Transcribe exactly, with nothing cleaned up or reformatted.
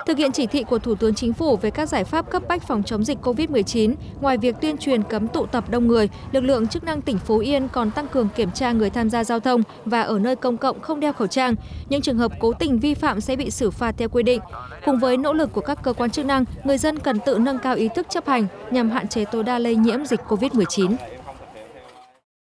Thực hiện chỉ thị của Thủ tướng Chính phủ về các giải pháp cấp bách phòng chống dịch Covid mười chín, ngoài việc tuyên truyền cấm tụ tập đông người, lực lượng chức năng tỉnh Phú Yên còn tăng cường kiểm tra người tham gia giao thông và ở nơi công cộng không đeo khẩu trang. Những trường hợp cố tình vi phạm sẽ bị xử phạt theo quy định. Cùng với nỗ lực của các cơ quan chức năng, người dân cần tự nâng cao ý thức chấp hành nhằm hạn chế tối đa lây nhiễm dịch Covid mười chín.